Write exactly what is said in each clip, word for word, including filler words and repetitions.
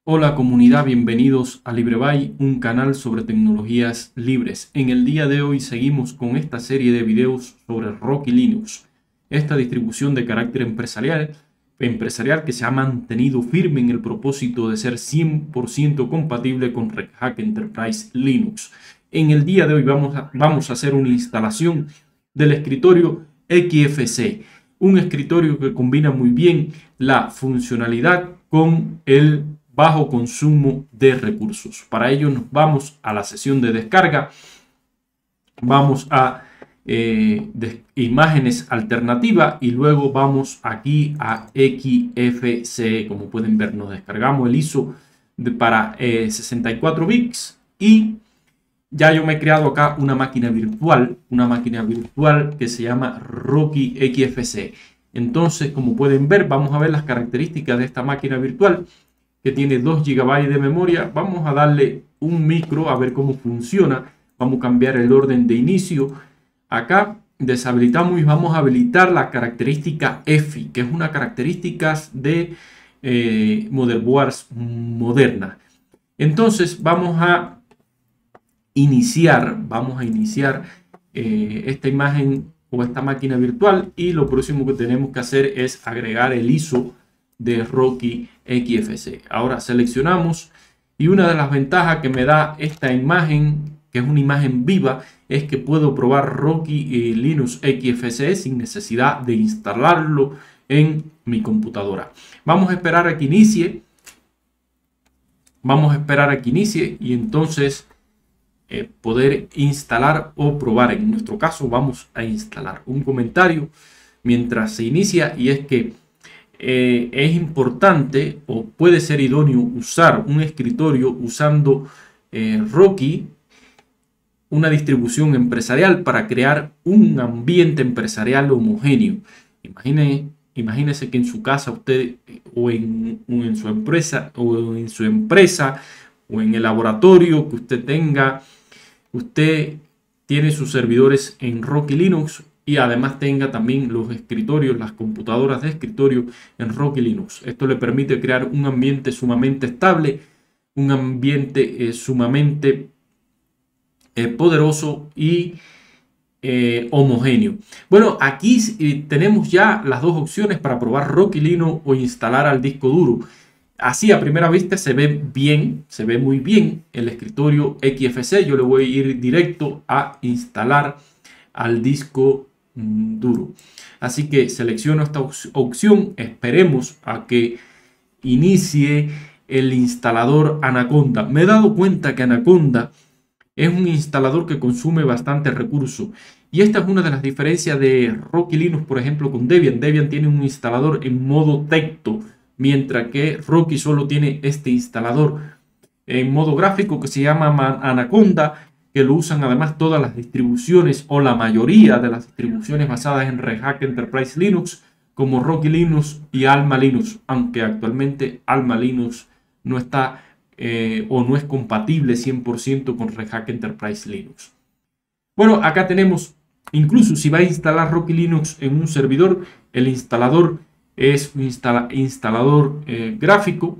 Hola comunidad, bienvenidos a LibreBuy, un canal sobre tecnologías libres. En el día de hoy seguimos con esta serie de videos sobre Rocky Linux, esta distribución de carácter empresarial, empresarial que se ha mantenido firme en el propósito de ser cien por ciento compatible con Red Hat Enterprise Linux. En el día de hoy vamos a, vamos a hacer una instalación del escritorio X F C, un escritorio que combina muy bien la funcionalidad con el bajo consumo de recursos. Para ello nos vamos a la sesión de descarga, vamos a eh, de, imágenes alternativas y luego vamos aquí a X F C. Como pueden ver, nos descargamos el I S O de, para eh, sesenta y cuatro bits y ya yo me he creado acá una máquina virtual, una máquina virtual que se llama Rocky X F C. Entonces, como pueden ver, vamos a ver las características de esta máquina virtual, que tiene dos gigabytes de memoria. Vamos a darle un micro a ver cómo funciona. Vamos a cambiar el orden de inicio. Acá deshabilitamos y vamos a habilitar la característica E F I, que es una característica de eh, motherboards moderna. Entonces vamos a iniciar, vamos a iniciar eh, esta imagen o esta máquina virtual, y lo próximo que tenemos que hacer es agregar el I S O de Rocky X F C. Ahora seleccionamos, y una de las ventajas que me da esta imagen, que es una imagen viva, es que puedo probar Rocky eh, Linux X F C sin necesidad de instalarlo en mi computadora. Vamos a esperar a que inicie. Vamos a esperar a que inicie y entonces eh, poder instalar o probar. En nuestro caso vamos a instalar. Un comentario mientras se inicia, y es que Eh, es importante o puede ser idóneo usar un escritorio usando eh, Rocky, una distribución empresarial, para crear un ambiente empresarial homogéneo. Imagine, imagínese que en su casa usted o en, o en su empresa o en su empresa o en el laboratorio que usted tenga, usted tiene sus servidores en Rocky Linux, y además tenga también los escritorios, las computadoras de escritorio en Rocky Linux. Esto le permite crear un ambiente sumamente estable, un ambiente eh, sumamente eh, poderoso y eh, homogéneo. Bueno, aquí eh, tenemos ya las dos opciones para probar Rocky Linux o instalar al disco duro. Así a primera vista se ve bien, se ve muy bien el escritorio X F C. Yo le voy a ir directo a instalar al disco duro. Así que selecciono esta opción, esperemos a que inicie el instalador Anaconda. Me he dado cuenta que Anaconda es un instalador que consume bastante recursos, y esta es una de las diferencias de Rocky Linux, por ejemplo, con Debian. Debian tiene un instalador en modo texto, mientras que Rocky solo tiene este instalador en modo gráfico que se llama Anaconda, que lo usan además todas las distribuciones o la mayoría de las distribuciones basadas en Red Hat Enterprise Linux, como Rocky Linux y Alma Linux, aunque actualmente Alma Linux no está eh, o no es compatible cien por ciento con Red Hat Enterprise Linux. Bueno, acá tenemos, incluso si va a instalar Rocky Linux en un servidor, el instalador es un instala, instalador eh, gráfico,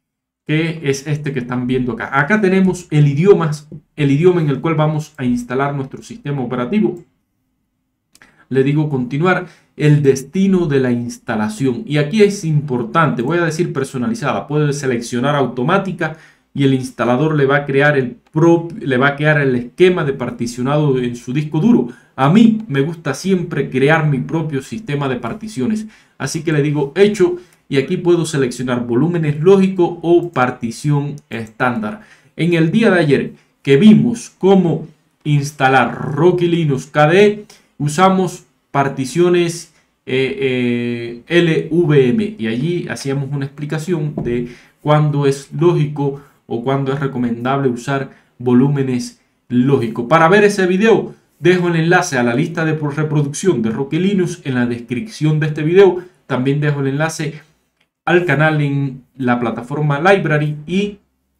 que es este que están viendo acá. Acá tenemos el idioma, el idioma en el cual vamos a instalar nuestro sistema operativo. Le digo continuar, el destino de la instalación. Y aquí es importante, voy a decir personalizada, puede seleccionar automática y el instalador le va a crear el propio, le va a crear el esquema de particionado en su disco duro. A mí me gusta siempre crear mi propio sistema de particiones. Así que le digo hecho. Y aquí puedo seleccionar volúmenes lógicos o partición estándar. En el día de ayer que vimos cómo instalar Rocky Linux K D E, usamos particiones eh, eh, L V M, y allí hacíamos una explicación de cuándo es lógico o cuándo es recomendable usar volúmenes lógicos. Para ver ese video, dejo el enlace a la lista de reproducción de Rocky Linux en la descripción de este video. También dejo el enlace al canal en la plataforma Library y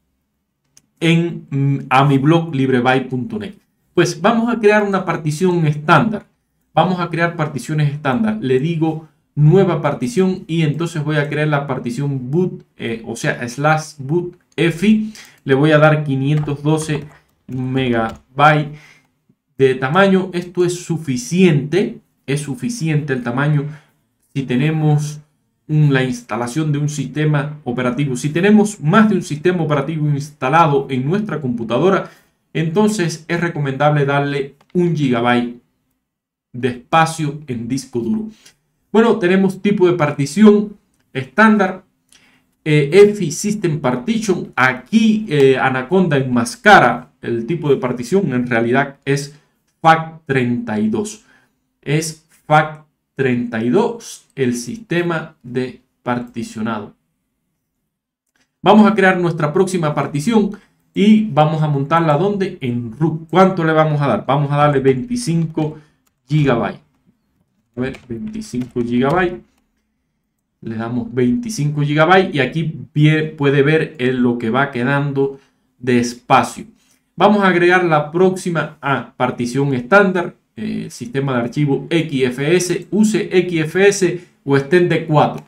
en a mi blog librebuy punto net. Pues vamos a crear una partición estándar. Vamos a crear particiones estándar. Le digo nueva partición y entonces voy a crear la partición boot, eh, o sea, slash boot efi. Le voy a dar quinientos doce megabytes de tamaño. Esto es suficiente, es suficiente el tamaño si tenemos la instalación de un sistema operativo. Si tenemos más de un sistema operativo instalado en nuestra computadora, entonces es recomendable darle un gigabyte de espacio en disco duro. Bueno, tenemos tipo de partición estándar, eh, EFI System Partition. Aquí eh, Anaconda enmascara el tipo de partición, en realidad es F A T treinta y dos. Es F A T treinta y dos el sistema de particionado. Vamos a crear nuestra próxima partición y vamos a montarla donde en root. ¿Cuánto le vamos a dar? Vamos a darle veinticinco gigabytes. A ver, veinticinco gigabytes. Le damos veinticinco gigabytes y aquí puede ver en lo que va quedando de espacio. Vamos a agregar la próxima a partición estándar. Eh, sistema de archivo X F S, use X F S o extende cuatro.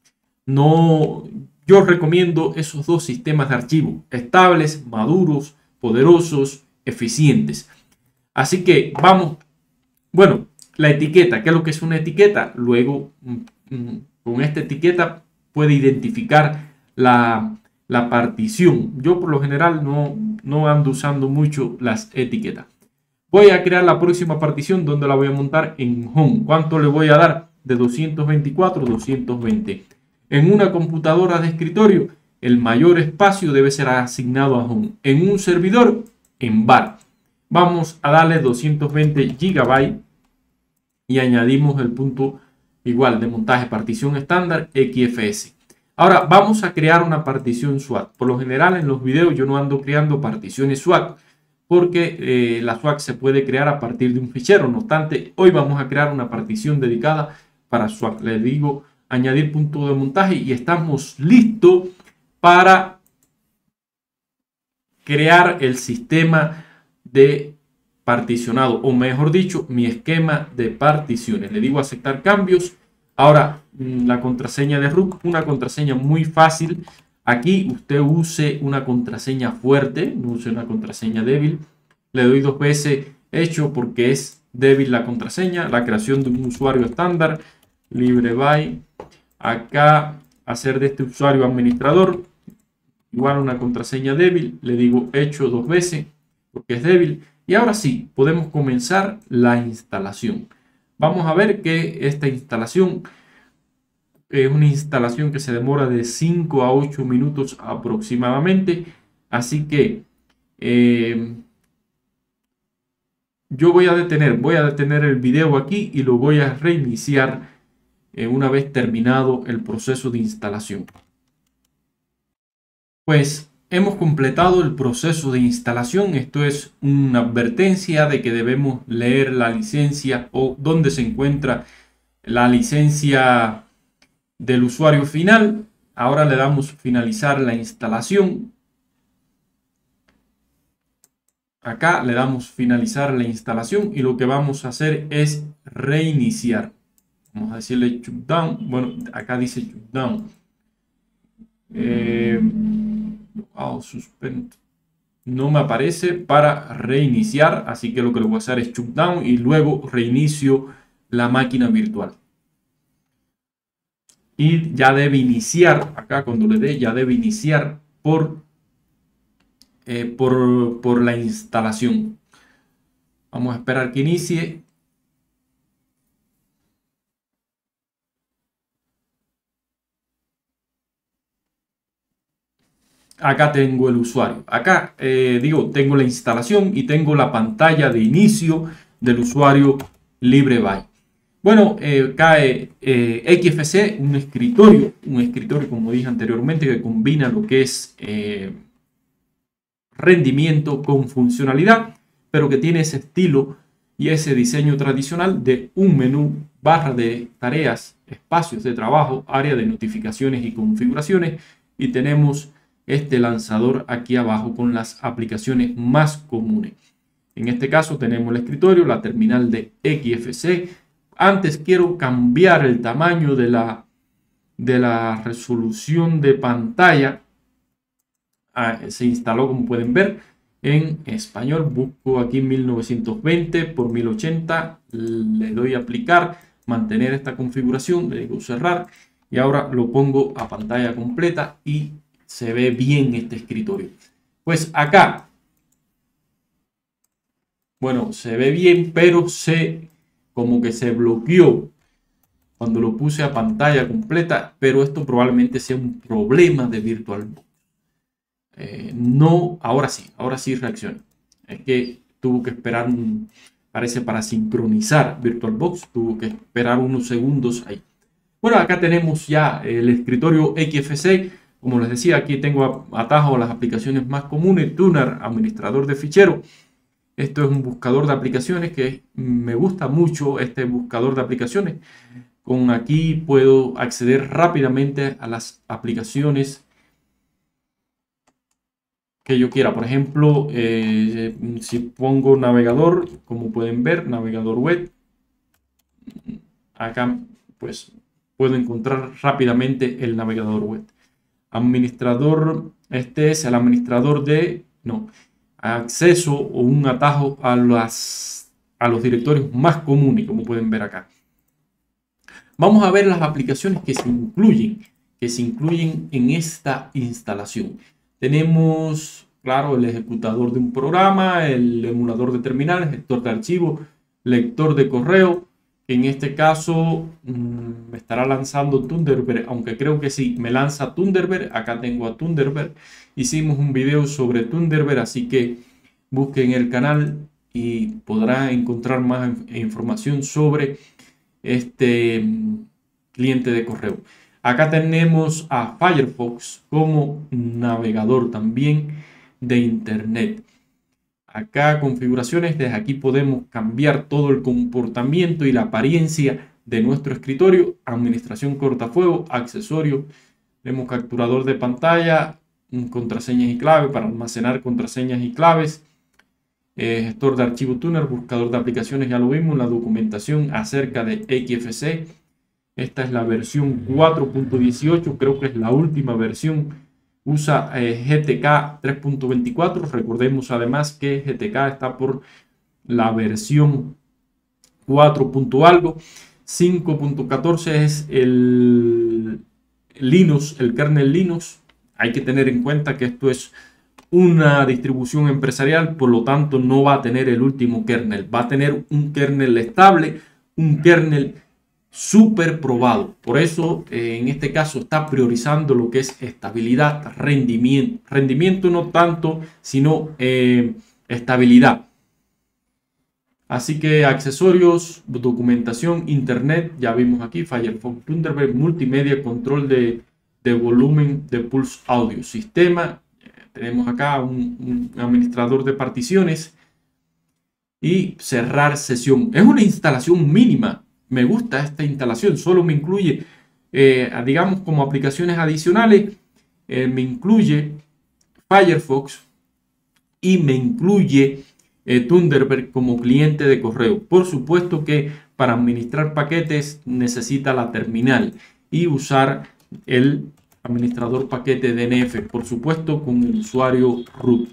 No, yo recomiendo esos dos sistemas de archivo estables, maduros, poderosos, eficientes. Así que vamos, bueno, la etiqueta, ¿qué es lo que es una etiqueta? Luego, con esta etiqueta puede identificar la, la partición. Yo por lo general no, no ando usando mucho las etiquetas. Voy a crear la próxima partición donde la voy a montar en home. ¿Cuánto le voy a dar? De doscientos veinticuatro a doscientos veinte. En una computadora de escritorio, el mayor espacio debe ser asignado a home. En un servidor, en var. Vamos a darle doscientos veinte gigabytes y añadimos el punto igual de montaje partición estándar X F S. Ahora vamos a crear una partición SWAT. Por lo general en los videos yo no ando creando particiones SWAT, porque eh, la SWAT se puede crear a partir de un fichero. No obstante, hoy vamos a crear una partición dedicada para SWAT. Le digo añadir punto de montaje y estamos listos para crear el sistema de particionado, o mejor dicho, mi esquema de particiones. Le digo aceptar cambios. Ahora la contraseña de root, una contraseña muy fácil. Aquí usted use una contraseña fuerte, no use una contraseña débil. Le doy dos veces hecho porque es débil la contraseña. La creación de un usuario estándar, libre by. Acá hacer de este usuario administrador. Igual una contraseña débil. Le digo hecho dos veces porque es débil. Y ahora sí, podemos comenzar la instalación. Vamos a ver que esta instalación es una instalación que se demora de cinco a ocho minutos aproximadamente. Así que eh, yo voy a detener, voy a detener el video aquí y lo voy a reiniciar eh, una vez terminado el proceso de instalación. Pues hemos completado el proceso de instalación. Esto es una advertencia de que debemos leer la licencia o dónde se encuentra la licencia del usuario final. Ahora le damos finalizar la instalación. Acá le damos finalizar la instalación y lo que vamos a hacer es reiniciar. Vamos a decirle shutdown. Bueno, acá dice shutdown. Eh, oh, suspend. No me aparece para reiniciar, así que lo que le voy a hacer es shutdown y luego reinicio la máquina virtual. Y ya debe iniciar, acá cuando le dé, ya debe iniciar por, eh, por, por la instalación. Vamos a esperar que inicie. Acá tengo el usuario. Acá eh, digo, tengo la instalación y tengo la pantalla de inicio del usuario LibreBy. Bueno, eh, cae eh, X F C, un escritorio, un escritorio como dije anteriormente que combina lo que es eh, rendimiento con funcionalidad, pero que tiene ese estilo y ese diseño tradicional de un menú, barra de tareas, espacios de trabajo, área de notificaciones y configuraciones, y tenemos este lanzador aquí abajo con las aplicaciones más comunes. En este caso tenemos el escritorio, la terminal de X F C, antes quiero cambiar el tamaño de la, de la resolución de pantalla. Ah, se instaló, como pueden ver, en español. Busco aquí mil novecientos veinte por mil ochenta, le doy a aplicar, mantener esta configuración, le digo cerrar y ahora lo pongo a pantalla completa y se ve bien este escritorio. Pues acá, bueno, se ve bien, pero se como que se bloqueó cuando lo puse a pantalla completa, pero esto probablemente sea un problema de VirtualBox. Eh, no, ahora sí, ahora sí reacciona. Es que tuvo que esperar, un, parece para sincronizar VirtualBox, tuvo que esperar unos segundos ahí. Bueno, acá tenemos ya el escritorio X F C. Como les decía, aquí tengo atajo a las aplicaciones más comunes: Tuner, administrador de ficheros. Esto es un buscador de aplicaciones que me gusta mucho, este buscador de aplicaciones. Con aquí puedo acceder rápidamente a las aplicaciones que yo quiera. Por ejemplo, eh, si pongo navegador, como pueden ver, navegador web, acá pues puedo encontrar rápidamente el navegador web. Administrador, este es el administrador de, no, acceso o un atajo a, las, a los directorios más comunes, como pueden ver acá. Vamos a ver las aplicaciones que se incluyen, que se incluyen en esta instalación. Tenemos, claro, el ejecutador de un programa, el emulador de terminal, gestor de archivos, lector de correo. En este caso mmm, me estará lanzando Thunderbird, aunque creo que sí, me lanza Thunderbird. Acá tengo a Thunderbird. Hicimos un video sobre Thunderbird, así que busquen el canal y podrán encontrar más información sobre este cliente de correo. Acá tenemos a Firefox como navegador también de internet. Acá configuraciones, desde aquí podemos cambiar todo el comportamiento y la apariencia de nuestro escritorio. Administración cortafuegos, accesorios, tenemos capturador de pantalla, contraseñas y claves para almacenar contraseñas y claves, eh, gestor de archivo Tuner, buscador de aplicaciones, ya lo vimos, la documentación acerca de X F C. Esta es la versión cuatro punto dieciocho, creo que es la última versión. Usa eh, G T K tres punto veinticuatro. Recordemos además que G T K está por la versión cuatro. Algo. cinco punto catorce es el Linux, el kernel Linux. Hay que tener en cuenta que esto es una distribución empresarial, por lo tanto no va a tener el último kernel. Va a tener un kernel estable, un kernel súper probado. Por eso eh, en este caso está priorizando lo que es estabilidad, rendimiento. Rendimiento no tanto, sino eh, estabilidad. Así que accesorios, documentación, internet, ya vimos aquí, Firefox, Thunderbird, multimedia, control de, de volumen de pulse audio, sistema. Eh, tenemos acá un, un administrador de particiones y cerrar sesión. Es una instalación mínima. Me gusta esta instalación, solo me incluye, eh, digamos, como aplicaciones adicionales, eh, me incluye Firefox y me incluye eh, Thunderbird como cliente de correo. Por supuesto que para administrar paquetes necesita la terminal y usar el administrador paquete D N F, por supuesto con el usuario root.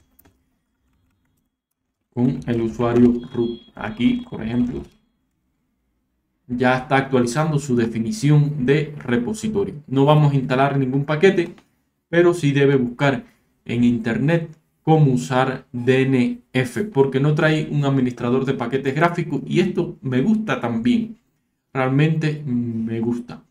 Con el usuario root. Aquí, por ejemplo, ya está actualizando su definición de repositorio. No vamos a instalar ningún paquete, pero sí debe buscar en internet cómo usar D N F, porque no trae un administrador de paquetes gráficos y esto me gusta también. Realmente me gusta.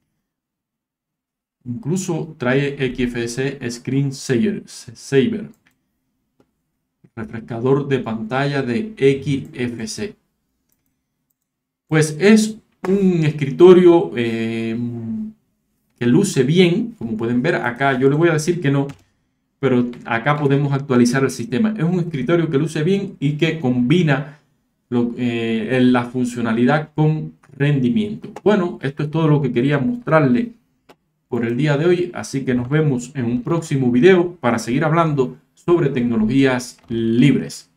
Incluso trae X F C Screen Saver, refrescador de pantalla de X F C. Pues es un escritorio eh, que luce bien, como pueden ver acá. Yo le voy a decir que no, pero acá podemos actualizar el sistema. Es un escritorio que luce bien y que combina lo, eh, la funcionalidad con rendimiento. Bueno, esto es todo lo que quería mostrarle por el día de hoy, así que nos vemos en un próximo video para seguir hablando sobre tecnologías libres.